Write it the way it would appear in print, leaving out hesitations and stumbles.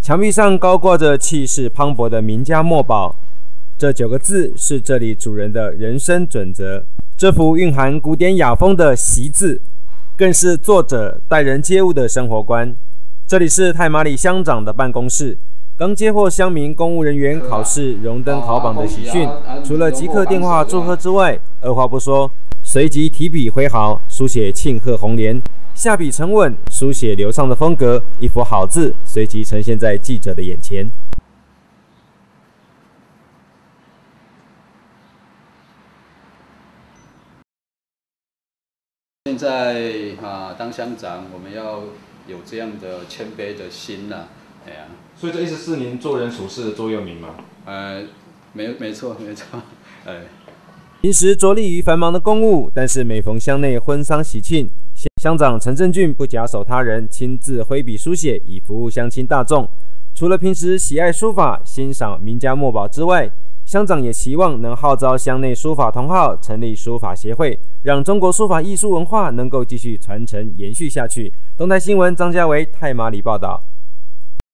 墙壁上高挂着气势磅礴的名家墨宝，这9个字是这里主人的人生准则。这幅蕴含古典雅风的习字，更是作者待人接物的生活观。这里是太麻里乡长的办公室，刚接获乡民公务人员考试荣登考榜的喜讯，除了即刻电话祝贺之外，二话不说，随即提笔挥毫，书写庆贺红莲，下笔沉稳，书写流畅的风格，一幅好字随即呈现在记者的眼前。 现在当乡长，我们要有这样的谦卑的心呐，哎呀。 所以这意思是您做人处事的座右铭吗？ 没错，哎。 平时着力于繁忙的公务，但是每逢乡内婚丧喜庆，乡长陈正俊不假手他人，亲自挥笔书写，以服务乡亲大众。除了平时喜爱书法、欣赏名家墨宝之外，乡长也期望能号召乡内书法同好成立书法协会，让中国书法艺术文化能够继续传承延续下去。东台新闻张家维太麻里报道。